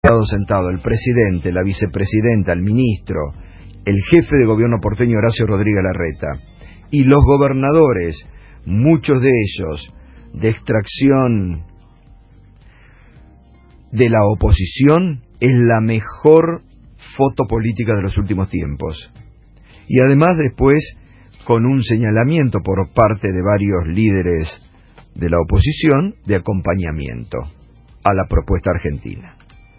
sentado el presidente, la vicepresidenta, el ministro, el jefe de gobierno porteño Horacio Rodríguez Larreta y los gobernadores, muchos de ellos de extracción de la oposición, es la mejor foto política de los últimos tiempos. Y además después con un señalamiento por parte de varios líderes de la oposición de acompañamiento a la propuesta argentina.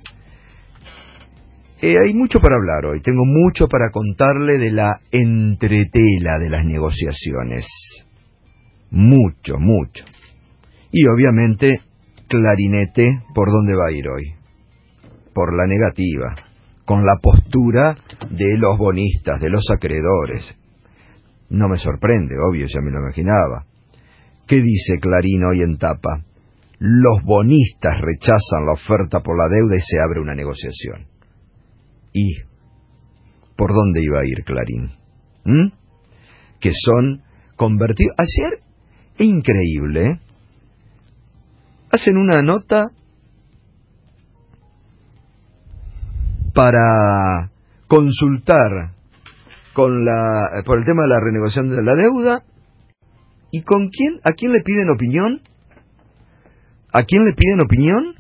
Hay mucho para hablar hoy, tengo mucho para contarle de la entretela de las negociaciones. Mucho. Y obviamente, clarinete, ¿por dónde va a ir hoy? Por la negativa, con la postura de los bonistas, de los acreedores. No me sorprende, obvio, ya me lo imaginaba. ¿Qué dice Clarín hoy en tapa? Los bonistas rechazan la oferta por la deuda y se abre una negociación. ¿Y por dónde iba a ir Clarín? Que son convertidos... Ayer, es increíble, ¿eh? Hacen una nota para consultar por el tema de la renegociación de la deuda. ¿Y con quién? ¿A quién le piden opinión? ¿A quién le piden opinión?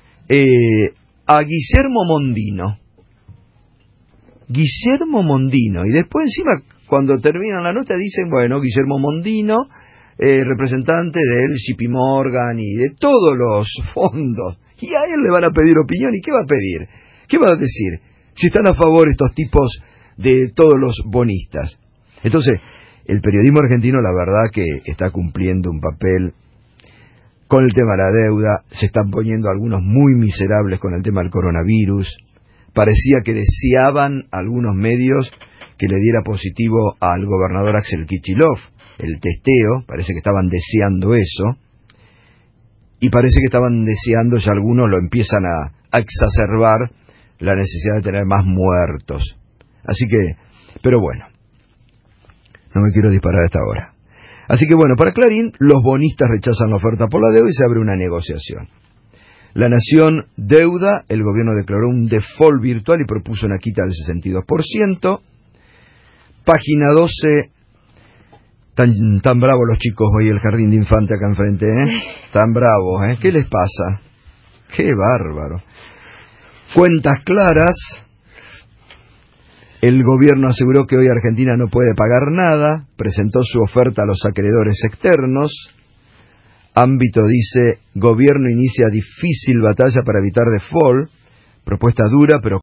A Guillermo Mondino. Guillermo Mondino. Y después encima, cuando terminan la nota, dicen, bueno, Guillermo Mondino, representante del JP Morgan y de todos los fondos. Y a él le van a pedir opinión. ¿Y qué va a pedir? ¿Qué va a decir? Si están a favor estos tipos de todos los bonistas. Entonces, el periodismo argentino, la verdad que está cumpliendo un papel con el tema de la deuda. Se están poniendo algunos muy miserables con el tema del coronavirus. Parecía que deseaban algunos medios que le diera positivo al gobernador Axel Kicillof el testeo. Parece que estaban deseando eso. Y parece que estaban deseando, ya algunos lo empiezan a exacerbar, la necesidad de tener más muertos. Así que, pero bueno, no me quiero disparar a esta hora. Así que bueno, para Clarín, los bonistas rechazan la oferta por la deuda y se abre una negociación. La Nación deuda, el gobierno declaró un default virtual y propuso una quita del 62%. Página 12, tan bravos los chicos hoy, el jardín de infante acá enfrente, ¿eh? Tan bravos, ¿eh? ¿Qué les pasa? ¡Qué bárbaro! Cuentas claras. El gobierno aseguró que hoy Argentina no puede pagar nada, presentó su oferta a los acreedores externos. Ámbito dice, gobierno inicia difícil batalla para evitar default, propuesta dura pero